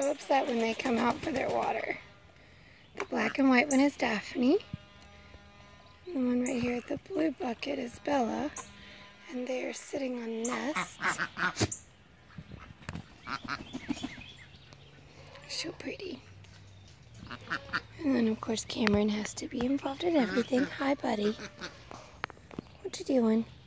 so upset when they come out for their water. The black and white one is Daphne. The one right here at the blue bucket is Bella. And they are sitting on nests. So pretty. And then of course Cameron has to be involved in everything. Hi buddy. What you doing?